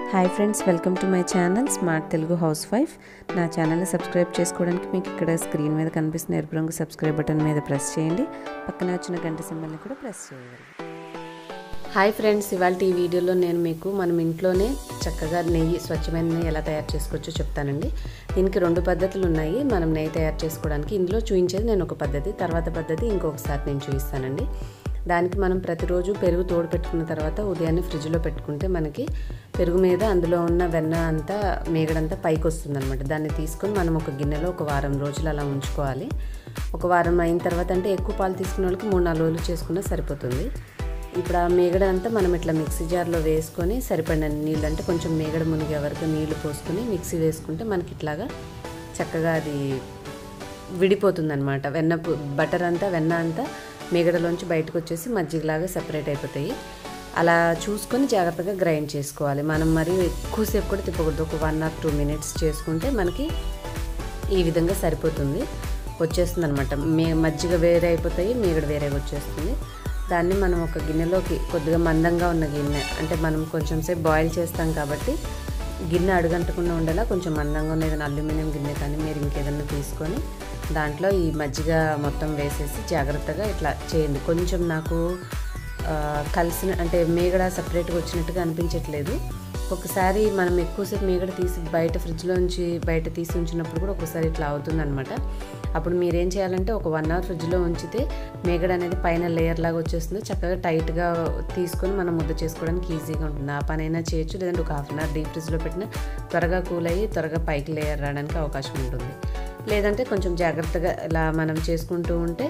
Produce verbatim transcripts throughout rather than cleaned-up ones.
Hi friends, welcome to my channel smart Telugu housewife. నా ఛానల్ని subscribe చేసుకోవడానికి మీకు ఇక్కడ స్క్రీన్ మీద కనిపిస్తున్న ఎరుపు రంగు సబ్స్క్రైబ్ బటన్ మీద ప్రెస్ చేయండి. పక్కన వచ్చిన గంట సింబల్ని కూడా ప్రెస్ చేయండి. హాయ్ ఫ్రెండ్స్, ఇవాళ ఈ వీడియోలో నేను మీకు మనం ఇంట్లోనే చక్కగా నెయ్యి, స్వచ్ఛమైన నెయ్యి ఎలా తయారు చేసుకోవచ్చో చెప్తానండి. దీనికి రెండు పద్ధతులు ఉన్నాయి మనం నెయ్యి తయారు చేసుకోవడానికి. ఇందులో చూపించేది నేను ఒక పద్ధతి, తర్వాత పద్ధతి ఇంకొకసారి నేను చూపిస్తానండి. దానికి మనం ప్రతిరోజు పెరుగు తోడు పెట్టుకున్న తర్వాత ఉదయాన్నే ఫ్రిడ్జ్లో పెట్టుకుంటే మనకి పెరుగు మీద అందులో ఉన్న వెన్న అంతా మేగడంతా పైకి వస్తుంది అనమాట. దాన్ని తీసుకొని మనం ఒక గిన్నెలో ఒక వారం రోజులు అలా ఉంచుకోవాలి. ఒక వారం అయిన తర్వాత, అంటే ఎక్కువ పాలు తీసుకున్న వాళ్ళకి మూడు నాలుగు రోజులు చేసుకున్నా సరిపోతుంది. ఇప్పుడు ఆ మేగడ అంతా మనం ఇట్లా మిక్సీ జార్లో వేసుకొని సరిపడిన నీళ్ళు, అంటే కొంచెం మేగడ మునిగే వరకు నీళ్లు పోసుకొని మిక్సీ వేసుకుంటే మనకి ఇట్లాగా చక్కగా అది విడిపోతుంది అనమాట. వెన్న బటర్ అంతా వెన్న అంతా మేగడలోంచి బయటకు వచ్చేసి మజ్జిగలాగా సెపరేట్ అయిపోతాయి. అలా చూసుకొని జాగ్రత్తగా గ్రైండ్ చేసుకోవాలి. మనం మరి ఎక్కువసేపు కూడా తిప్పకూడదు. ఒక వన్ ఆర్ టూ మినిట్స్ చేసుకుంటే మనకి ఈ విధంగా సరిపోతుంది, వచ్చేస్తుంది అనమాట. మే మజ్జిగ వేరే అయిపోతాయి, మేగడ వేరే వచ్చేస్తుంది. దాన్ని మనం ఒక గిన్నెలోకి, కొద్దిగా మందంగా ఉన్న గిన్నె, అంటే మనం కొంచెం సేపు బాయిల్ చేస్తాం కాబట్టి గిన్నె అడుగంటకుండా ఉండేలా కొంచెం మందంగా ఉన్న ఏదైనా అల్యూమినియం గిన్నె కానీ మీరు ఇంకేదన్నా తీసుకొని దాంట్లో ఈ మజ్జిగ మొత్తం వేసేసి జాగ్రత్తగా ఇట్లా చేయండి. కొంచెం నాకు కలిసిన, అంటే మేగడ సపరేట్గా వచ్చినట్టుగా అనిపించట్లేదు. ఒకసారి మనం ఎక్కువసేపు మేగడ తీసి బయట ఫ్రిడ్జ్లోంచి బయట తీసి ఉంచినప్పుడు కూడా ఒకసారి ఇట్లా అవుతుందన్నమాట. అప్పుడు మీరేం చేయాలంటే ఒక వన్ అవర్ ఫ్రిడ్జ్లో ఉంచితే మేగడ అనేది పైన లేయర్ లాగా వచ్చేస్తుంది. చక్కగా టైట్గా తీసుకొని మనం ముద్ద చేసుకోవడానికి ఈజీగా ఉంటుంది. ఆ పని అయినా చేయొచ్చు, లేదంటే ఒక హాఫ్ అన్ అవర్ డీప్ ఫ్రిడ్జ్లో పెట్టినా త్వరగా కూల్ అయ్యి త్వరగా పైకి లేయర్ రావడానికి అవకాశం ఉంటుంది. లేదంటే కొంచెం జాగ్రత్తగా ఇలా మనం చేసుకుంటూ ఉంటే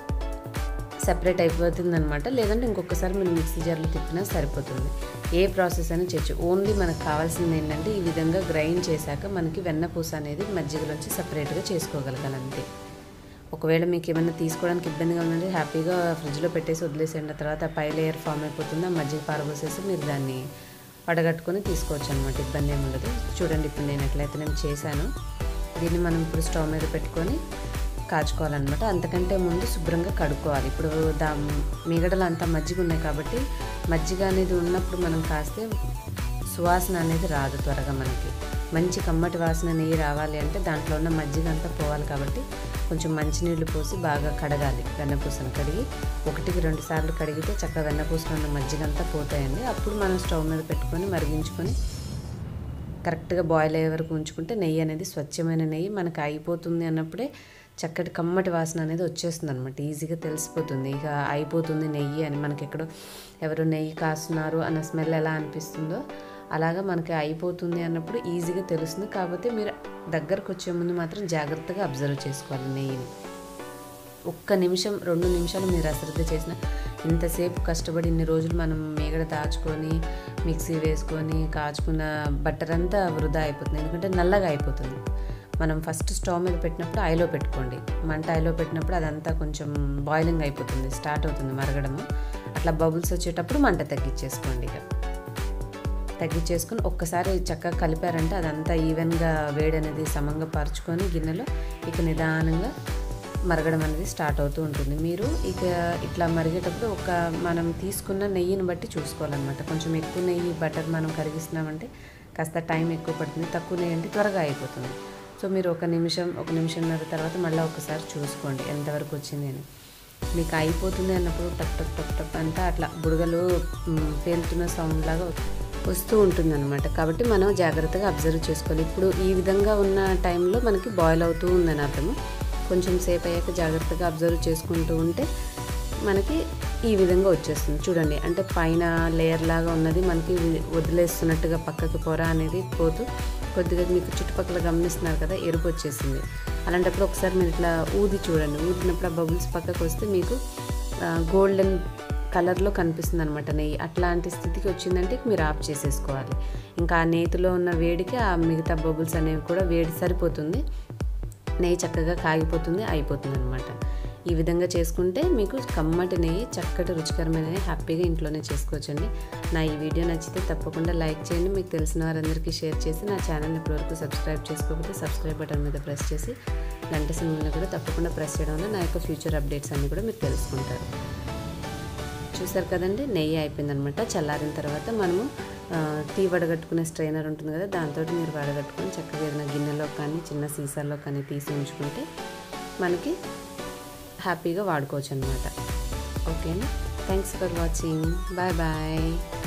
సెపరేట్ అయిపోతుంది అనమాట. లేదంటే ఇంకొకసారి మీరు మిక్సీ జార్లో తిప్పినా సరిపోతుంది. ఏ ప్రాసెస్ అయినా చేయొచ్చు. ఓన్లీ మనకు కావాల్సింది ఏంటంటే ఈ విధంగా గ్రైండ్ చేశాక మనకి వెన్నపూస అనేది మజ్జిగలోంచి సపరేట్గా చేసుకోగలగాలి అంతే. ఒకవేళ మీకు ఏమైనా తీసుకోవడానికి ఇబ్బందిగా ఉందంటే హ్యాపీగా ఫ్రిడ్జ్లో పెట్టేసి వదిలేసేయండి. తర్వాత పై లేయర్ ఫామ్ అయిపోతుంది, ఆ మజ్జిగ పారబోసేసి మీరు దాన్ని వడగట్టుకొని తీసుకోవచ్చు అనమాట. ఇబ్బంది ఏమి ఉండదు. చూడండి, ఇప్పుడు నేను ఎట్లయితే నేను చేశాను, దీన్ని మనం ఇప్పుడు స్టవ్ మీద పెట్టుకొని కాచుకోవాలన్నమాట. అంతకంటే ముందు శుభ్రంగా కడుక్కోవాలి. ఇప్పుడు దా మిగడలు అంతా మజ్జిగ ఉన్నాయి కాబట్టి మజ్జిగ అనేది ఉన్నప్పుడు మనం కాస్తే సువాసన అనేది రాదు త్వరగా. మనకి మంచి కమ్మటి వాసన నెయ్యి రావాలి అంటే దాంట్లో ఉన్న మజ్జిగ అంతా పోవాలి కాబట్టి కొంచెం మంచినీళ్ళు పోసి బాగా కడగాలి. వెన్నపూసను కడిగి ఒకటికి రెండు సార్లు కడిగితే చక్కగా వెన్నపూసలో ఉన్న మజ్జిగ అంతా పోతాయండి. అప్పుడు మనం స్టవ్ మీద పెట్టుకొని మరిగించుకొని కరెక్ట్గా బాయిల్ అయ్యే వరకు ఉంచుకుంటే నెయ్యి అనేది స్వచ్ఛమైన నెయ్యి మనకు అయిపోతుంది అన్నప్పుడే చక్కటి కమ్మటి వాసన అనేది వచ్చేస్తుంది అనమాట. ఈజీగా తెలిసిపోతుంది ఇక అయిపోతుంది నెయ్యి అని. మనకి ఎక్కడో ఎవరు నెయ్యి కాస్తున్నారు అన్న స్మెల్ ఎలా అనిపిస్తుందో అలాగా మనకి అయిపోతుంది అన్నప్పుడు ఈజీగా తెలుస్తుంది. కాకపోతే మీరు దగ్గరకు వచ్చే ముందు మాత్రం జాగ్రత్తగా అబ్జర్వ్ చేసుకోవాలి నెయ్యిని. ఒక్క నిమిషం రెండు నిమిషాలు మీరు అశ్రద్ధ చేసిన, ఇంతసేపు కష్టపడి ఇన్ని రోజులు మనం మేగడ దాచుకొని మిక్సీ వేసుకొని కాచుకున్న బట్టర్ అంతా వృధా అయిపోతుంది. ఎందుకంటే నల్లగా అయిపోతుంది. మనం ఫస్ట్ స్టవ్ మీద పెట్టినప్పుడు ఐలో పెట్టుకోండి. మంట ఐలో పెట్టినప్పుడు అదంతా కొంచెం బాయిలింగ్ అయిపోతుంది, స్టార్ట్ అవుతుంది మరగడము. అట్లా బబుల్స్ వచ్చేటప్పుడు మంట తగ్గించేసుకోండి. ఇక తగ్గించేసుకొని ఒక్కసారి చక్కగా కలిపారంటే అదంతా ఈవెన్గా వేడి అనేది సమంగా పరుచుకొని గిన్నెలో ఇక నిదానంగా మరగడం అనేది స్టార్ట్ అవుతూ ఉంటుంది. మీరు ఇక ఇట్లా మరిగేటప్పుడు ఒక మనం తీసుకున్న నెయ్యిని బట్టి చూసుకోవాలన్నమాట. కొంచెం ఎక్కువ నెయ్యి బటర్ మనం కరిగిస్తున్నామంటే కాస్త టైం ఎక్కువ పడుతుంది, తక్కువ నెయ్యి అంటే త్వరగా అయిపోతుంది. సో మీరు ఒక నిమిషం ఒక నిమిషంన్నర తర్వాత మళ్ళీ ఒకసారి చూసుకోండి ఎంతవరకు వచ్చింది అని. మీకు అయిపోతుంది అన్నప్పుడు టప్ టప్ టప్ టప్ అంతా అట్లా బుడగలు పేలుతున్న సౌండ్ లాగా వస్తూ ఉంటుంది అనమాట. కాబట్టి మనం జాగ్రత్తగా అబ్జర్వ్ చేసుకోవాలి. ఇప్పుడు ఈ విధంగా ఉన్న టైంలో మనకి బాయిల్ అవుతూ ఉందని అర్థము. కొంచెం సేపు అయ్యాక జాగ్రత్తగా అబ్జర్వ్ చేసుకుంటూ ఉంటే మనకి ఈ విధంగా వచ్చేస్తుంది. చూడండి, అంటే పైన లేయర్ లాగా ఉన్నది మనకి వదిలేస్తున్నట్టుగా పక్కకి పొర అనేది పోతూ కొద్దిగా మీకు చుట్టుపక్కల గమనిస్తున్నారు కదా, ఎరుపు వచ్చేసింది. అలాంటప్పుడు ఒకసారి మీరు ఇట్లా ఊది చూడండి. ఊదినప్పుడు ఆ బబుల్స్ పక్కకు వస్తే మీకు గోల్డెన్ కలర్లో కనిపిస్తుంది అనమాట నెయ్యి. అట్లాంటి స్థితికి వచ్చిందంటే మీరు ఆఫ్ చేసేసుకోవాలి. ఇంకా ఆ నేతిలో ఉన్న వేడికి ఆ మిగతా బబుల్స్ అనేవి కూడా వేడి సరిపోతుంది, నెయ్యి చక్కగా కాగిపోతుంది, అయిపోతుంది అనమాట. ఈ విధంగా చేసుకుంటే మీకు కమ్మటి నెయ్యి, చక్కటి రుచికరమైన నెయ్యి హ్యాపీగా ఇంట్లోనే చేసుకోవచ్చండి. నా ఈ వీడియో నచ్చితే తప్పకుండా లైక్ చేయండి. మీకు తెలిసిన వారందరికీ షేర్ చేసి నా ఛానల్ ఇప్పటివరకు సబ్స్క్రైబ్ చేసుకోకపోతే సబ్స్క్రైబ్ బటన్ మీద ప్రెస్ చేసి గంట సింబల్ని కూడా తప్పకుండా ప్రెస్ చేయడం వల్ల నా యొక్క ఫ్యూచర్ అప్డేట్స్ అన్నీ కూడా మీరు తెలుసుకుంటారు. చూసారు కదండి, నెయ్యి అయిపోయిందనమాట. చల్లారిన తర్వాత మనము టీ వడగట్టుకునే స్ట్రైనర్ ఉంటుంది కదా, దాంతో మీరు వడగట్టుకొని చక్కగా ఏదైనా గిన్నెలో కానీ చిన్న సీసాల్లో కానీ తీసి ఉంచుకుంటే మనకి హ్యాపీగా వాడుకోవచ్చు అనమాట. ఓకేనా? Thanks for watching. Bye bye.